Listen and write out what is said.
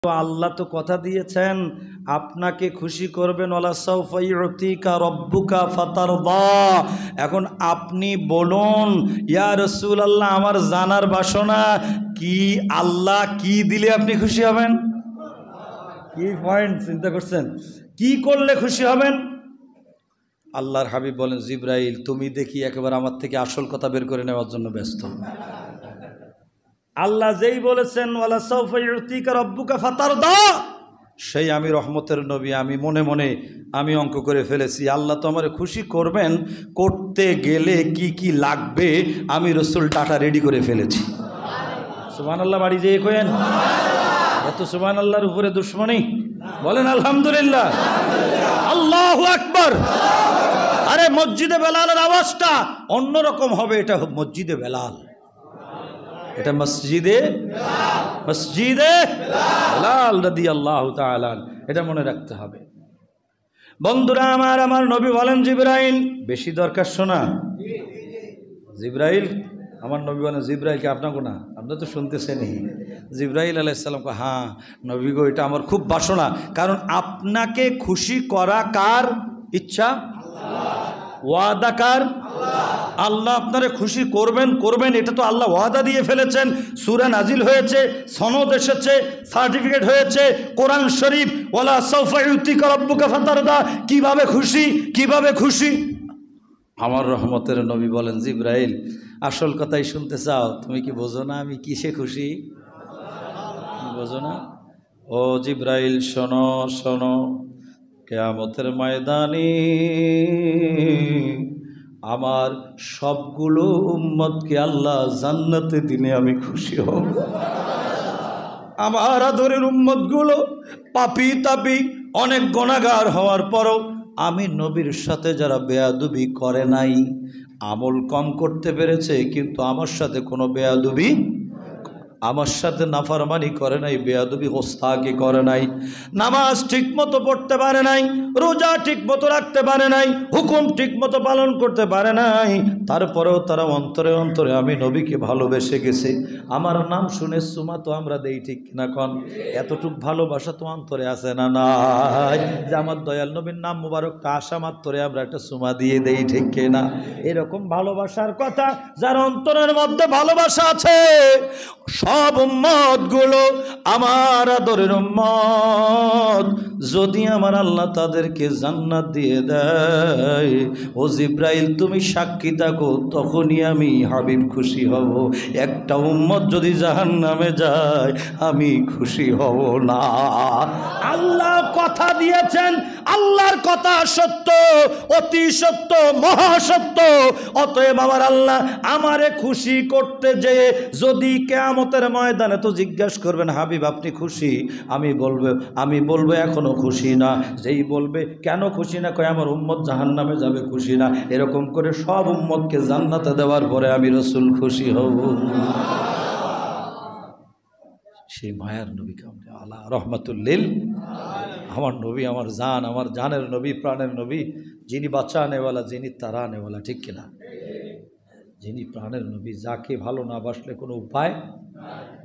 তো আল্লাহ তো কথা দিয়েছেন আপনাকে খুশি করবেন, ওয়ালা সাউফা ইউতিকা রব্বুকা ফাতারদা। এখন আপনি বলুন, ইয়া রাসূলুল্লাহ, আমার জানার বাসনা কি, আল্লাহ কি দিলে আপনি খুশি হবেন? কি পয়েন্ট চিন্তা করছেন, কি করলে খুশি হবেন? আল্লাহর হাবিব বলেন, জিবরাইল তুমি দেখি একেবারে আমার থেকে আসল কথা বের করে নেওয়ার জন্য ব্যস্ত। আল্লাহ যেই বলেছেন ওয়ালা সাউফা ইউতিকা রব্বুকা ফাতারদা, সেই আমি রহমতের নবী, আমি মনে মনে আমি অঙ্ক করে ফেলেছি, আল্লাহ তো আমার খুশি করবেন, করতে গেলে কি কি লাগবে আমি রাসূল ডাটা রেডি করে ফেলেছি। সুবহানাল্লাহ, বাড়ি যেয়ে কইেন এত সুবহানাল্লাহর উপরে দুশ্মনী, বলেন আলহামদুলিল্লাহ, আল্লাহু আকবার। আরে মসজিদে বেলালের আওয়াজটা অন্যরকম হবে, এটা মসজিদে বেলাল, এটা মসজিদে বেলাল রাদিয়াল্লাহু তাআলা, এটা মনে রাখতে হবে। বন্ধুরা আমার, আমার নবী বলেন জিবরাইল, বেশি দরকার শোনা জিবরাইল, আমার নবী বলেন জিবরাইলকে আপনাকে না, আপনারা তো শুনতেছেনই। জিবরাইল আলাইহিস সালাম কয়, হ্যাঁ নবী গো, এটা আমার খুব বাসনা, কারণ আপনাকে খুশি করা কার ইচ্ছা? ওয়াদা কার? আল্লাহ আপনারে খুশি করবেন করবেন, এটা তো আল্লাহ ওয়াদা দিয়ে ফেলেছেন। সূরা নাজিল হয়েছে, সনদ এসেছে, সার্টিফিকেট হয়েছে, কোরআন শরীফ, ওয়ালা সাউফা ইউতিকা রব্বুকা ফাতারদা। কিভাবে খুশি, কিভাবে খুশি? আমার রহমতের নবী বলেন, জিবরাইল আসল কথাই শুনতে চাও, তুমি কি বোঝো না আমি কিসে খুশি? বোঝো না? ও জিবরাইল শোনো শোনো, কিয়ামতের ময়দানে আমার সবগুলো উম্মতকে আল্লাহ জান্নাতে দিনে আমি খুশি হব। আমার আদরের উম্মতগুলো পাপী তাপী অনেক গুনাহগার হওয়ার পরও আমি নবীর সাথে যারা বেয়াদবি করে নাই, আমল কম করতে পেরেছে কিন্তু আমার সাথে কোনো বেয়াদবি, আমার সাথে নাফরমানি করে নাই, বেয়াদবি গোস্তাকি করে নাই, নামাজ ঠিক মতো পড়তে পারে নাই, রোজা ঠিক মতো রাখতে পারে নাই, হুকুম ঠিক মতো পালন করতে পারে নাই, তারপরেও তারা অন্তরে অন্তরে আমি নবীকে ভালোবেসে গেছে। আমার নাম শুনে সুমা তো আমরা দেই, ঠিক না কন? এতটুক ভালোবাসা তো অন্তরে আছে না নাই, যে আমার দয়াল নবীর নাম মুবারকটা আসা মাত্রে আমরা একটা সুমা দিয়ে দেই, ঠিক কিনা? এরকম ভালোবাসার কথা যার অন্তরের মধ্যে ভালোবাসা আছে, সব উম্মত গুলো আমার আদরের উম্মত, যদি আমার আল্লাহ তাদেরকে জান্নাত দিয়ে দেয়, ও জিবরাইল তুমি সাক্ষী থাকো, তখনই আমি হাবিব খুশি হব। একটা উম্মত যদি জাহান্নামে যায় আমি খুশি হব না। আল্লাহ কথা দিয়েছেন, আল্লাহর কথা সত্য, অতি সত্য, মহাসত্য। অতএব আমার আল্লাহ আমারে খুশি করতে যে যদি কিয়ামতের ময়দানে তো জিজ্ঞাসা করবেন, হাবিব আপনি খুশি? আমি বলবো এখনো খুশি না। যেই বলবে কেন খুশি না, কয় আমার উম্মত জাহান্নামে যাবে, খুশি না। এরকম করে সব উম্মতকে জান্নাতে দেওয়ার পরে আমি রাসূল খুশি হব। সেই মায়ার নবীকে আমরা আলা রহমাতুল লিল, আমার নবী, আমার জান, আমার জানের নবী, প্রাণের নবী, যিনি বাঁচানেওয়ালা, যিনি তারানেওয়ালা, ঠিক কিনা? যিনি প্রাণের নবী, যাকে ভালো না বাসলে কোনো উপায়